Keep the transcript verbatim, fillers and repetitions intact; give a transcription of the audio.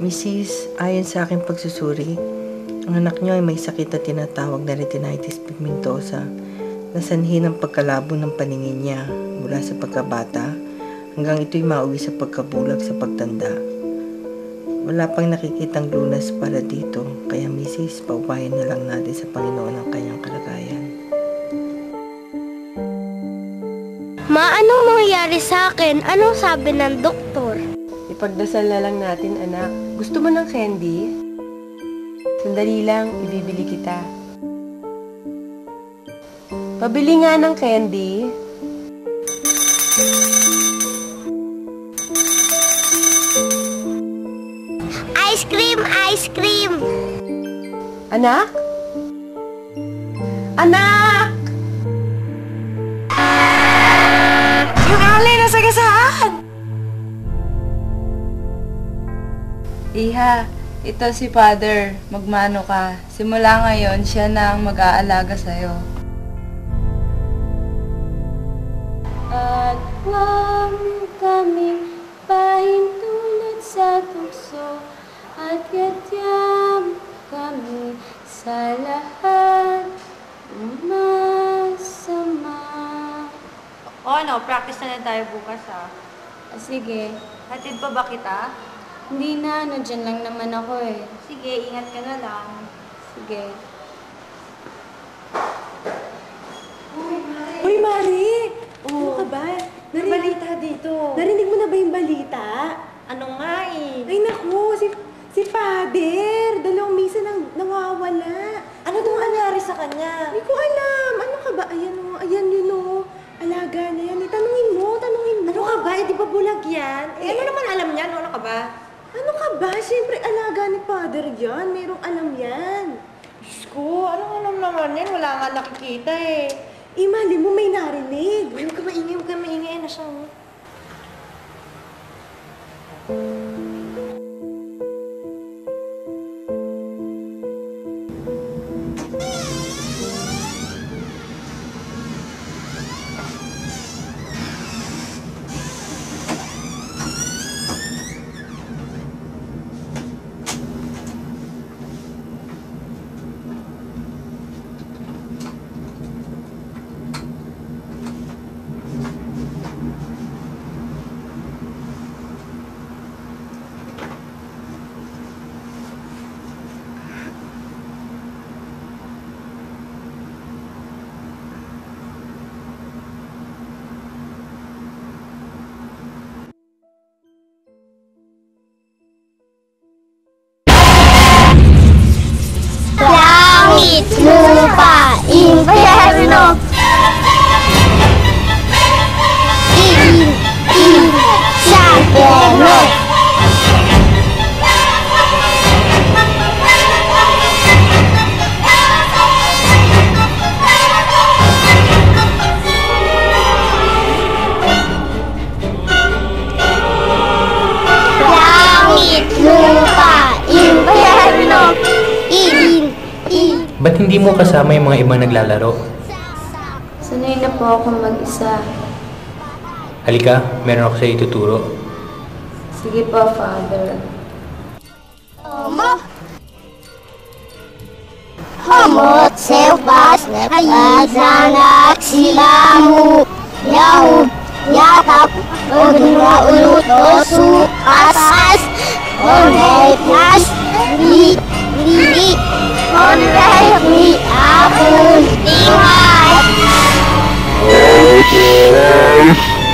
Missus, ayon sa aking pagsusuri, ang anak niyo ay may sakit na tinatawag na retinitis pigmentosa na sanhi ng pagkalabo ng paningin niya mula sa pagkabata hanggang ito'y mauwi sa pagkabulag sa pagtanda. Wala pang nakikitang lunas para dito, kaya Missus, paupayan na lang natin sa Panginoon ang kanyang kalagayan. Ma, anong mangyayari sa akin? Anong sabi ng doktor? Ipagdasal na lang natin, anak. Gusto mo ng candy? Sandali lang, ibibili kita. Pabili nga ng candy. Ice cream! Ice cream! Anak? Anak! Yung alay na sagasaan! Iha, ito si Father. Magmano ka. Simula ngayon, siya na ang mag-aalaga sa'yo. At huwag kami pahintulot sa tukso at yatyam kami sa lahat masama. O ano, practice na lang tayo bukas ha. Ah, sige. Hatid pa ba kita? Hindi na, nandiyan lang naman ako eh. Sige, ingat ka na lang. Sige. Uy, Mari! Ano ka ba? May balita dito. Narinig mo na ba yung balita? Ano nga eh? Ay, naku! Si, si Father! Dalawang misa nang nawawala. Ano daw nangyari sa kanya? Hindi ko alam. Ano ka ba? Ayan o. Ayan yun o. Alaga na yan. Eh, tanungin mo. Tanungin mo. Ano ka ba? Eh, di ba bulag yan? Eh, ano naman alam niyan? Ano ka ba? Ano ka ba? Siyempre, alaga ni Father yan. Merong alam yan. Diyos ko, anong alam naman yan? Wala nga nakikita eh. Eh, mali mo may narinig. Huwag ka maingay, huwag ka maingay na siya. Langit, lupa, impyerno. Iin, in, sa impyerno. Langit, lupa, impyerno. Iin, Ba't hindi mo kasama yung mga ibang naglalaro? Sanay na po ako mag-isa. Halika, meron ako sa ituturo. Sige po, Father. Homo. Homo, sebas, nagsanak silamu, yahub, yatap, pagdura ulutos, asas, oneknas, li, li, onekni, apun, tingay.